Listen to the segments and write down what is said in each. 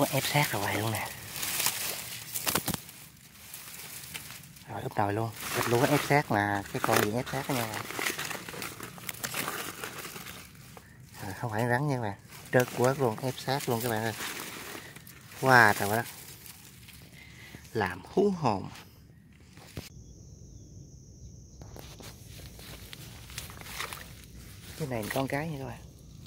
ép sát rồi luôn nè. Rồi úp nồi luôn. Thịt lúa ép sát là cái con gì ép sát đó nha bạn. Không phải rắn nha các bạn, trớt quớt luôn, ép sát luôn các bạn ơi. Wow, trời đất, làm hú hồn. Cái này con cái nha các bạn.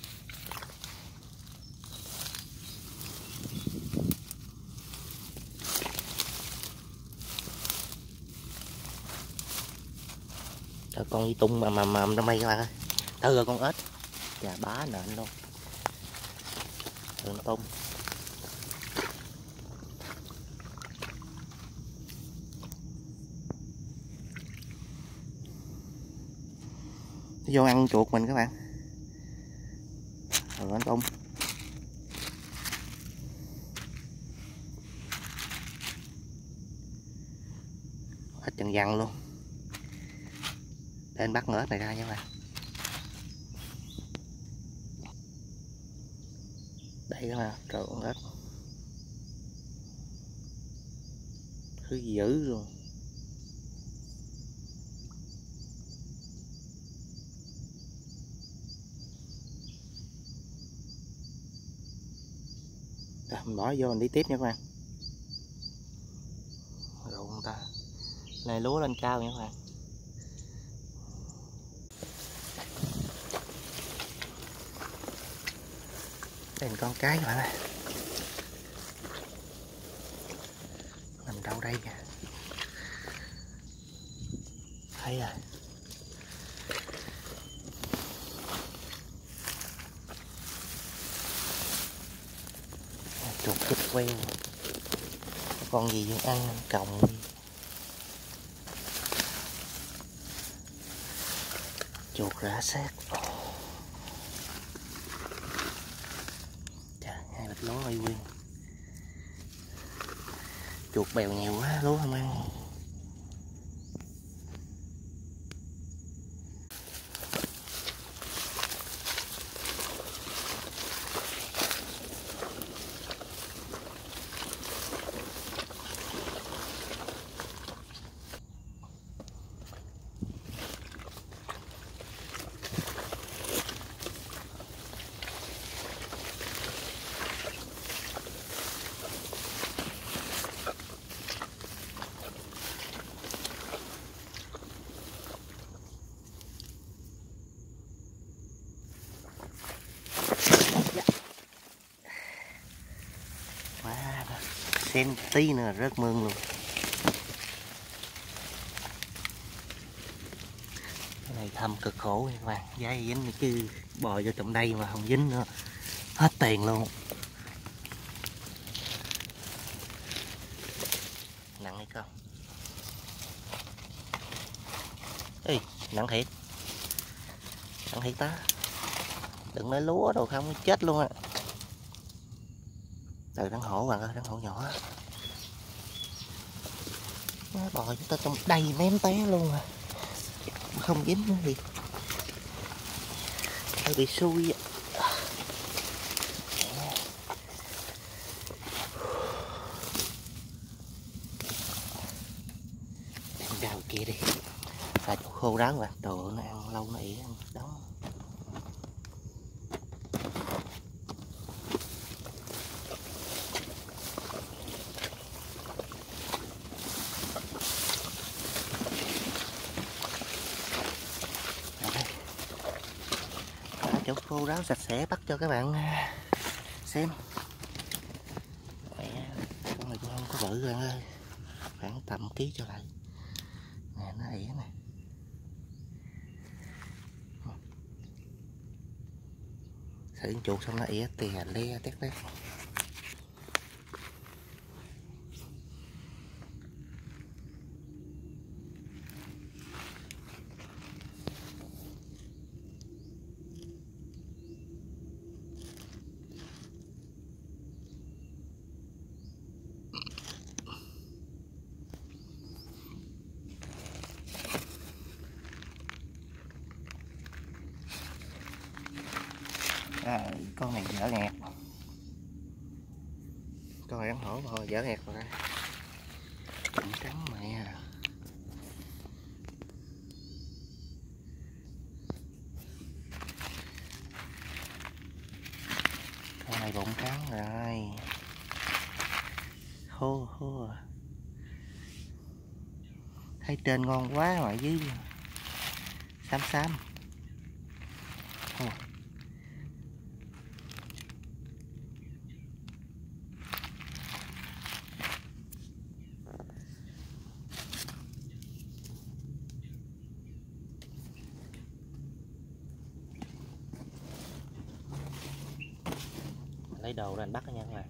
Rồi con đi tung mà trong đây các bạn ơi. Tới rồi con ếch. Chà bá nện luôn. Đừng tung. Nó vô ăn chuột mình các bạn. Rồi nó tung. Ếch chân văng luôn. Để anh bắt con ếch này ra nha các bạn. Đây các bạn, trời con ếch. Thứ dữ luôn. Rồi, mình bỏ vô mình đi tiếp nha các bạn. Rụng ta. Này lúa lên cao nha các bạn. Đây là con cái các bạn ơi. Nằm đâu đây kìa. Thấy rồi. Chuột thích queo. Con gì cũng ăn còng. Chuột rã xác. Chà, hai bịch lúa y nguyên. Chuột bèo nhiều quá, lúa không ăn. Xen tí nữa rớt mương luôn. Cái này thầm cực khổ nha các bạn, dây dính chứ bò vô trong đây mà không dính nữa hết tiền luôn. Nặng hay không? Ê, nặng thiệt. Nặng thiệt ta. Đừng nói lúa đâu không chết luôn á. Từ rắn hổ bạn ơi, rắn hổ nhỏ. Nó bò chúng ta trong đây ném té luôn à. Không dính nữa thì hơi bị xui. Đem ra kia đi. Ra chỗ khô ráo bạn, đồ nó ăn lâu nó ỉ ăn đó. Chỗ khô ráo sạch sẽ bắt cho các bạn xem. Mẹ, con này cũng không có bự bạn ơi, khoảng tầm ký trở lại nè, nó ỉa nè. Xử chuột xong nó ỉa tè le tét tét. Con này dở nghẹt. rồi rắn hổ thôi, dở ẹt rồi. Bụng trắng mẹ à. Con này bụng trắng rồi. Hô hô. Thấy trên ngon quá mà dưới xám xám. Lấy đồ ra anh bắt nha các bạn.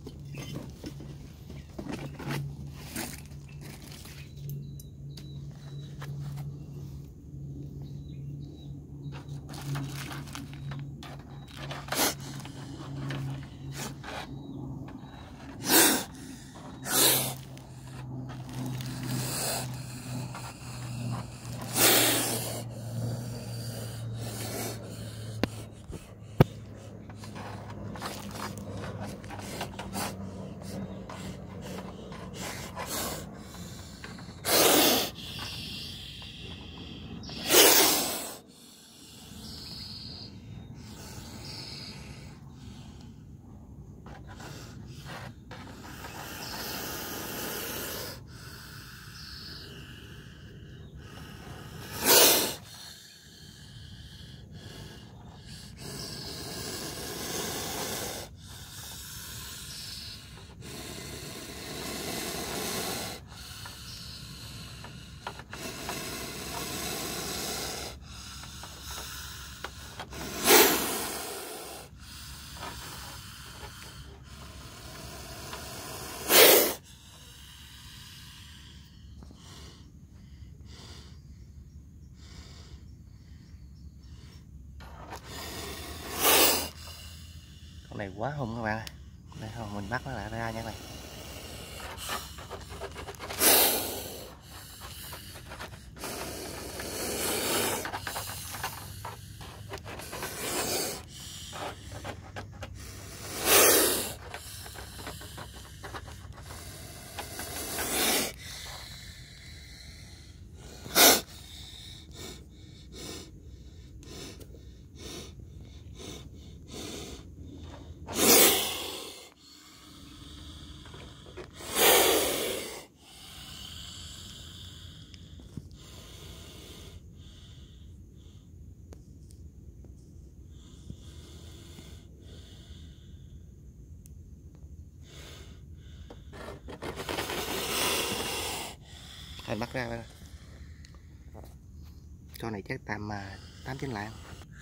Con này quá hung các bạn ơi. Đây không, mình bắt nó lại ra nha các bạn. Anh bắt ra rồi. Con này chắc tầm 8-9 lạng.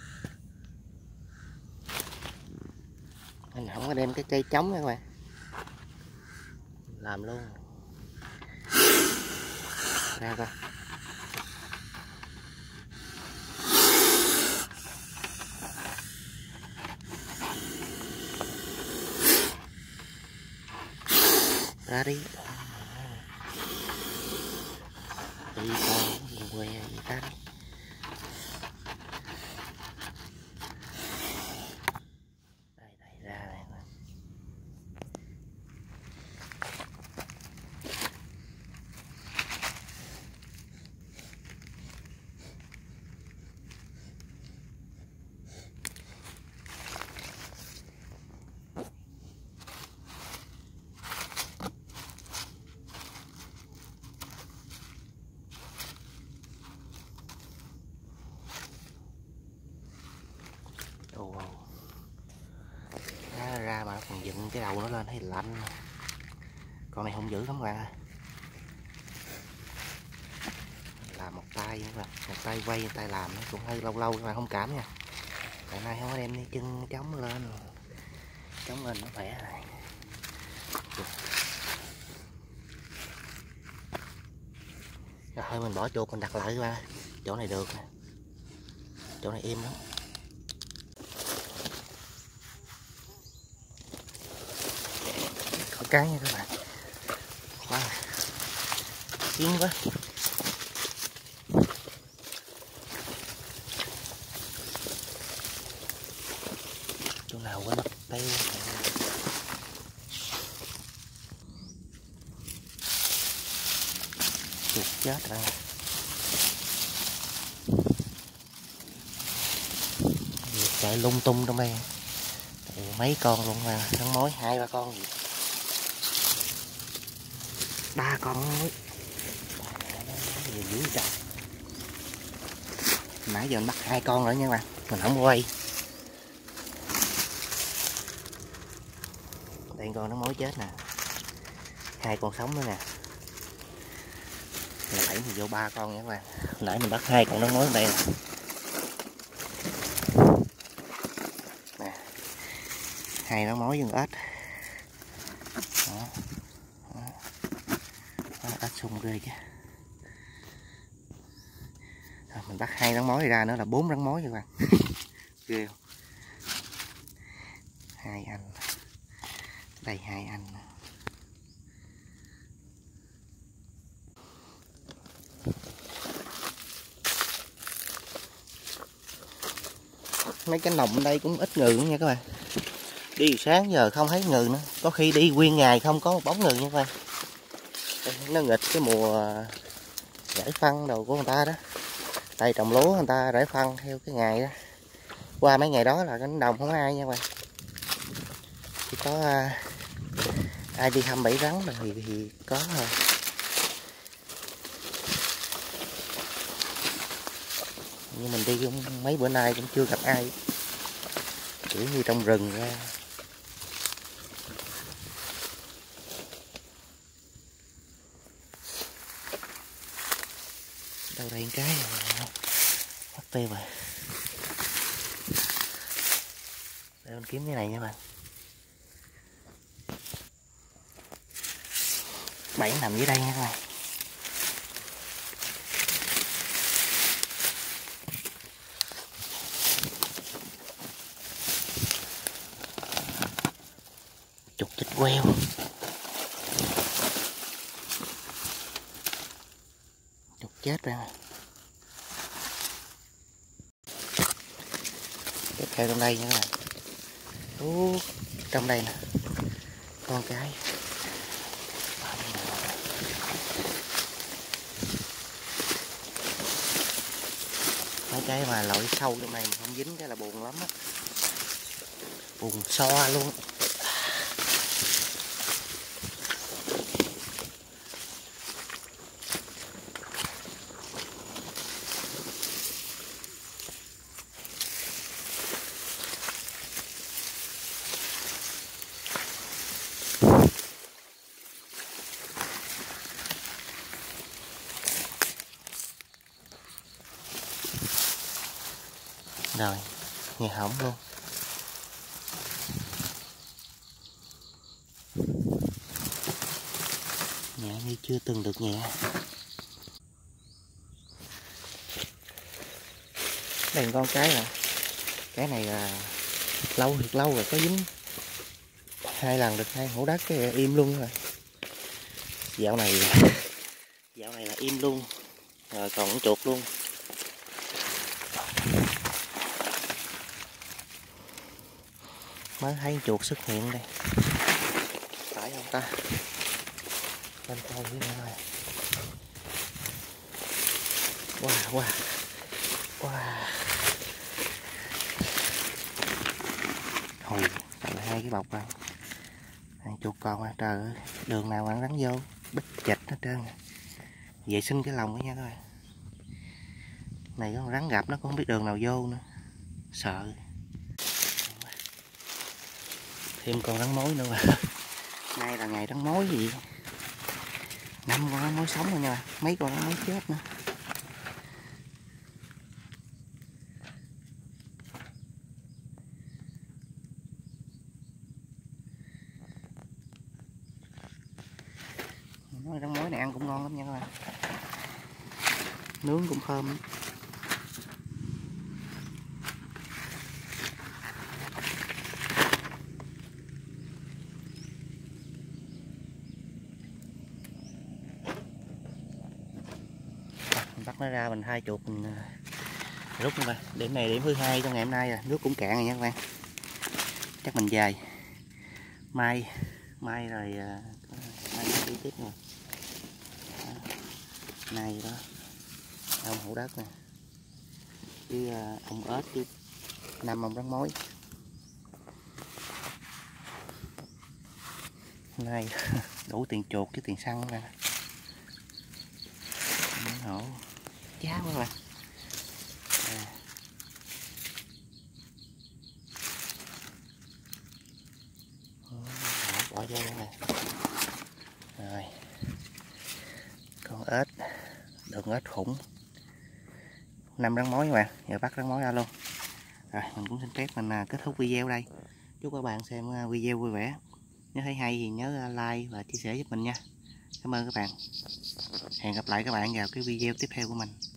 Anh không có đem cái cây trống nha các bạn, làm luôn ra coi. Ra đi. Đi con quê gì ta. Đây đây ra này. Ra mà nó còn dựng cái đầu nó lên thấy lạnh. Con này không dữ lắm các bạn ơi. Làm một tay các bạn, một tay quay, một tay làm nó cũng hơi lâu lâu các bạn không cảm nha. Tại nay không có đem cái chân chống lên nó khỏe này. Rồi thôi mình bỏ chuột mình đặt lại các bạn. Chỗ này được nè, chỗ này im lắm. Có cái nha các bạn. Wow, kiến quá. Chỗ nào quên mất tiêu. chuột chết rồi. Chạy lung tung trong đây. Mấy con luôn mà, rắn mối 2-3 con gì. 3 con mối. Gì dữ trời. Nãy giờ mình bắt 2 con rồi nha các bạn, mình không quay. Đây con rắn mối chết nè. 2 con sống nữa nè. Là 7 thì vô 3 con nha các bạn. Nãy mình bắt 2 con rắn mối ở đây nè. Nè. 2 rắn mối với ếch. Đó. Đó. Đó, ếch sung ghê chứ. Rồi, mình bắt 2 rắn mối ra nữa là 4 rắn mối các bạn. Ghê không? 2 anh. Đây 2 anh. Mấy cái nòng ở đây cũng ít ngừ nữa nha các bạn. Đi sáng giờ không thấy ngừ nữa, có khi đi nguyên ngày không có một bóng ngừ nha các bạn. Nó nghịch cái mùa rải phân đồ của người ta đó. Tại trồng lúa người ta rải phân theo cái ngày đó. Qua mấy ngày đó là cái đồng không có ai nha các bạn. Chỉ có ai đi thăm bẫy rắn thì có thôi. Nhưng mình đi cũng mấy bữa nay cũng chưa gặp ai, kiểu như trong rừng ra. Đâu đây cái mất tiêu rồi. Để mình kiếm cái này nha bạn. Bẫy nằm dưới đây nha các bạn. Chuột chích queo. Chuột chết rồi. Tiếp theo trong đây nha các bạn. Trong đây nè. Con cái. Mấy cái mà lội sâu trong này mà không dính cái là buồn lắm á. Buồn xoa luôn. Rồi, nghe hỏng luôn. Nhẹ như chưa từng được nhẹ. Đây con cái nè. Cái này là lâu thiệt lâu rồi, có dính 2 lần được 2 hổ đất cái im luôn rồi. Dạo này là im luôn. Rồi còn con chuột luôn. Mới thấy chuột xuất hiện đây. Phải không ta? Lên coi với nữa rồi. Wow. Hồi còn 2 cái bọc rồi. Chuột con à, trời ơi, đường nào mà rắn vô bít chịch hết trơn. Vệ sinh cái lồng đó nha các bạn. Này có con rắn gặp nó cũng không biết đường nào vô nữa. Sợ. Thêm con rắn mối nữa mà. Nay là ngày rắn mối gì. 5 con rắn mối sống rồi nha. Mấy con rắn mối chết nữa. Rắn mối này ăn cũng ngon lắm nha các bạn. Nướng cũng thơm. Mình bắt nó ra mình hai chuột mình rút các bạn. Điểm này điểm thứ 2 trong ngày hôm nay rồi. Nước cũng cạn rồi nha các bạn. Chắc mình về mai rồi mai đi tiếp rồi. này đó, ông hổ đất nè, với ông ếch với 5 ông rắn mối. Hôm nay đủ tiền chuột với tiền xăng nè. Hổ giá quá các bạn. Bỏ vô đây nè. Rồi con ếch, đừng ếch khủng, 5 rắn mối các bạn, giờ bắt rắn mối ra luôn. Rồi mình cũng xin phép mình kết thúc video đây. Chúc các bạn xem video vui vẻ. Nếu thấy hay thì nhớ like và chia sẻ giúp mình nha. Cảm ơn các bạn. Hẹn gặp lại các bạn vào cái video tiếp theo của mình.